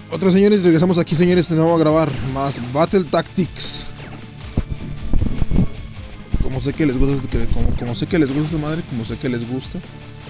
Otra, señores, regresamos aquí, señores, de nuevo a grabar más Battle Tactics. Como sé que les gusta, como sé que les gusta esta madre, como sé que les gusta.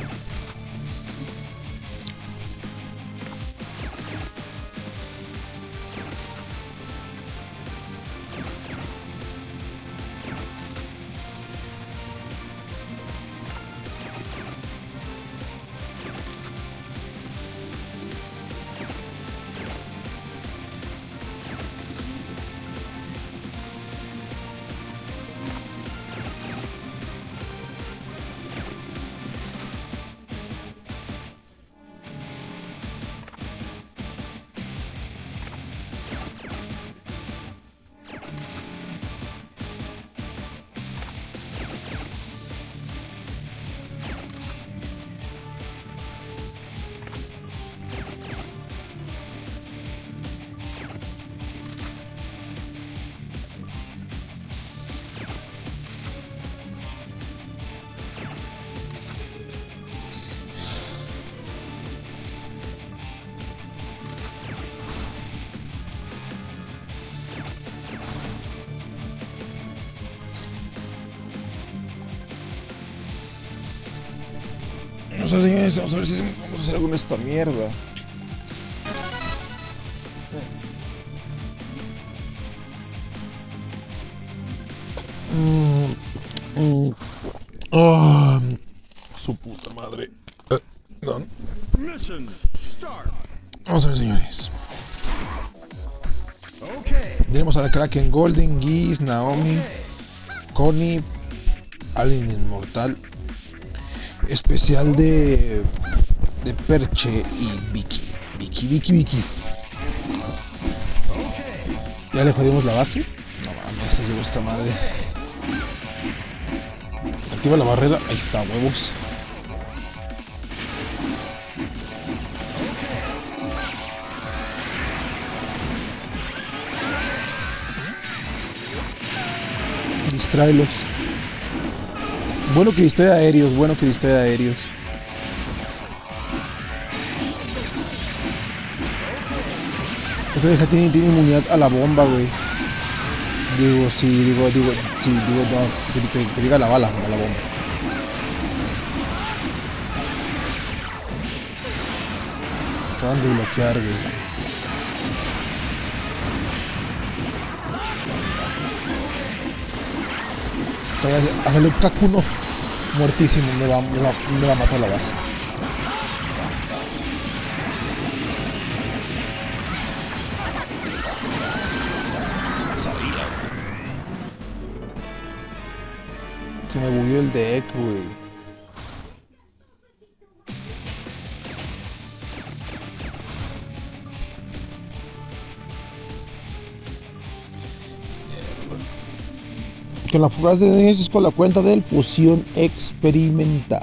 O sea, señores, vamos a ver si vamos a hacer algo en esta mierda. Oh, su puta madre. No. Vamos a ver, señores. Tenemos a la Kraken Golden, Geese, Naomi, Connie, Alien Inmortal, especial de Perche y Vicky. Vicky. Ya le jodimos la base. No mames, se llevó esta madre. Activa la barrera. Ahí está, huevos. Distráelos. Bueno que distrae aéreos, Esta vieja tiene inmunidad a la bomba, güey. Digo, no, que diga la bala, a la bomba. Acaban de bloquear, güey. A salir Kakuno muertísimo, me va a matar la base. Se me bugueó el deck, güey. Con la fugaz de es con la cuenta del fusión experimental.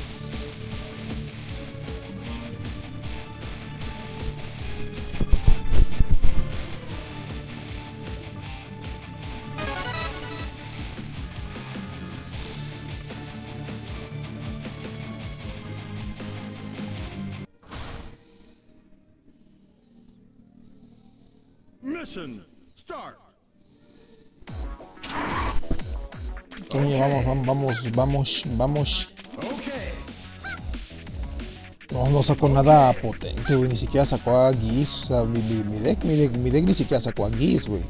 Mission start. Coño, vamos. No sacó nada potente, güey. Ni siquiera sacó a Geese. O sea, mi deck ni siquiera sacó a Geese, güey.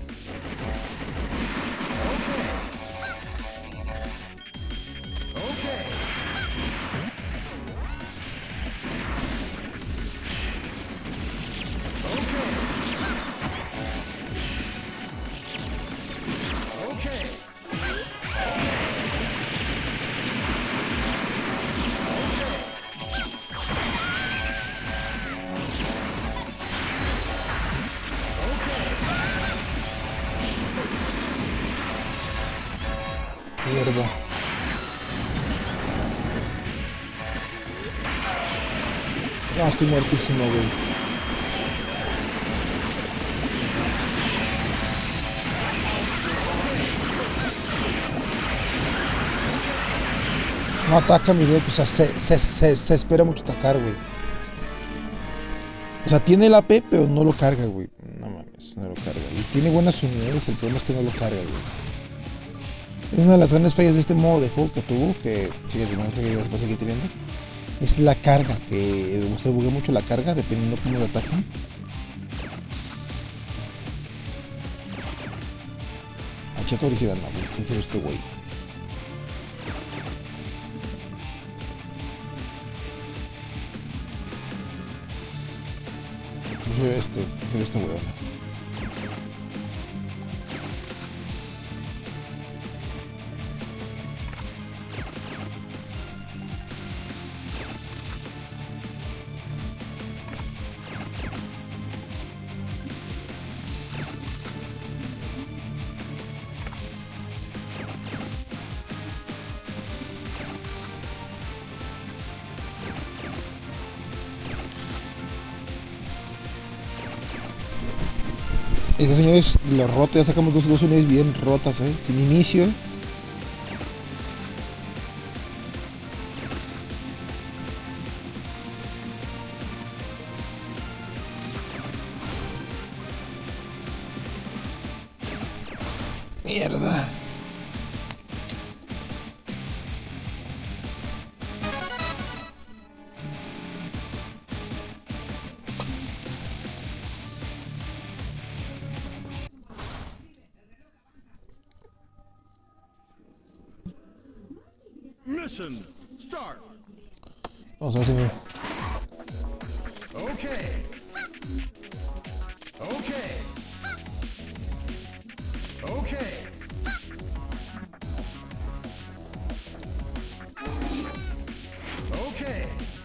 Mierda. No, estoy muertísimo, güey. No ataca mi deck, o sea, se espera mucho atacar, güey. O sea, tiene el AP, pero no lo carga, güey. No mames, no lo carga. Y tiene buenas unidades, el problema es que no lo carga, güey. Es una de las grandes fallas de este modo de juego que tuvo, que sigue después de seguir teniendo. Es la carga, que se buguea mucho la carga, dependiendo cómo lo atacan. Chato original, no, prefiero este güey. Prefiero este güey. Estos señores los rotos, ya sacamos dos unidades bien rotas, sin inicio. Mierda. Mission start. Vamos a ver, señor. Okay. Okay. Okay. Okay.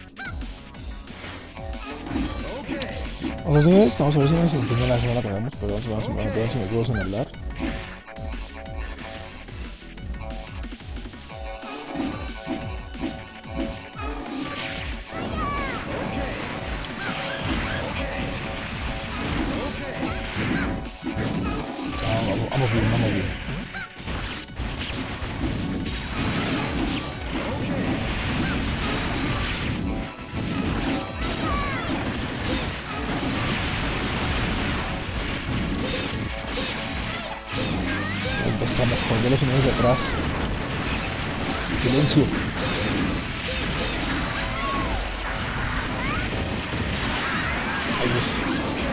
Okay. Vamos a ver, señores, vamos a ver si nos enseña la semana que vamos, pero vamos a ver si me quedo sin hablar. Vamos bien, vamos bien. Empezamos con los señores de atrás. Silencio. Ahí ves.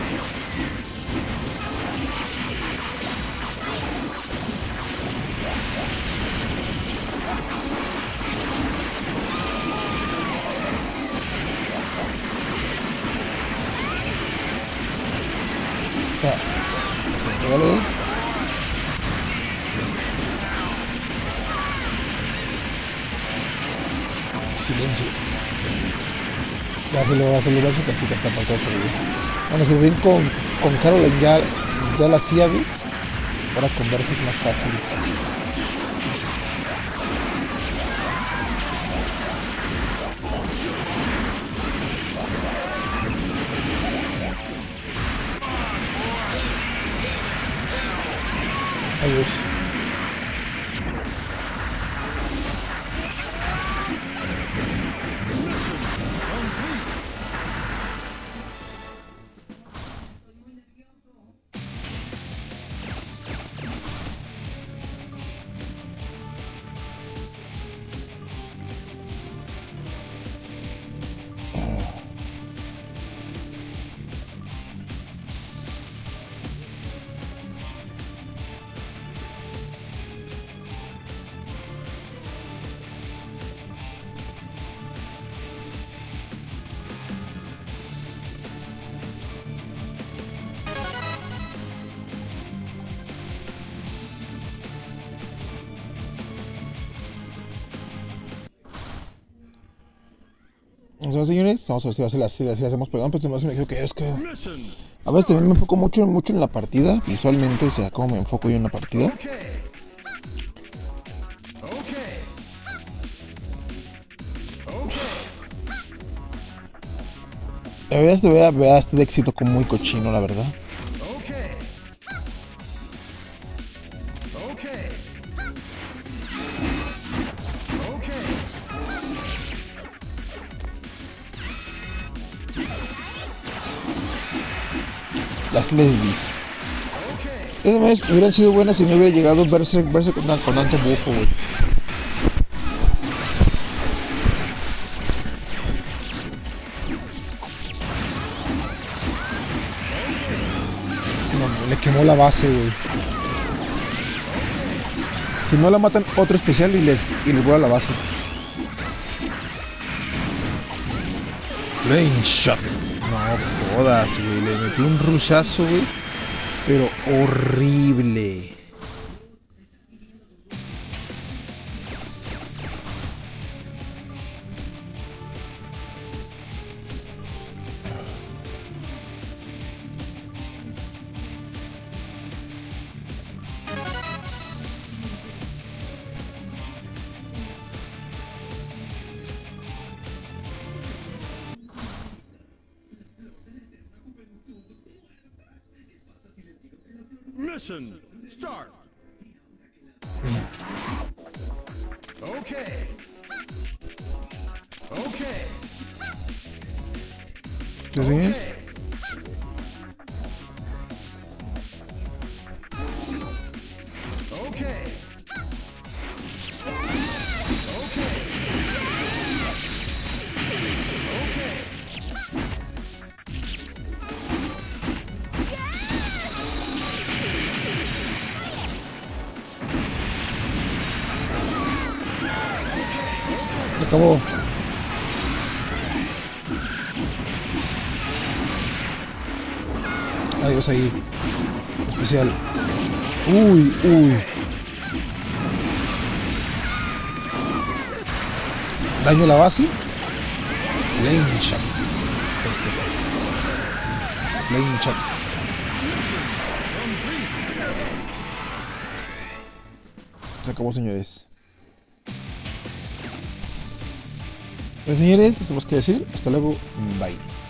Regalo. Silencio. Ya se lo va a celebrar su casita, está para todo. Bueno, si bien con Caroline ya la hacía, güey. Ahora con Verse es más fácil. Adiós. Vamos a ver, señores, vamos a ver si la hacemos, perdón, pero me dijo que es que... A ver, también me enfoco mucho en la partida, visualmente, o sea, cómo me enfoco yo en la partida. La verdad es que vea este éxito como muy cochino, la verdad. Las lesbis. Okay. Esas madres hubieran sido buenas si no hubiera llegado Berserk con tanto bufo, güey. No, le quemó la base, güey. Si no la matan, otro especial y les vuela la base. Flame Shot. No jodas, güey. Le metí un rushazo, güey. Pero horrible. Mission start. Okay. Okay. ¿Sí, sí? Okay. Okay. Okay. Okay. Se acabó. Adiós ahí. Especial. Uy, uy. Daño a la base. Flame Shot. Flame Shot. Se acabó, señores. Pues señores, esto más que decir. Hasta luego. Bye.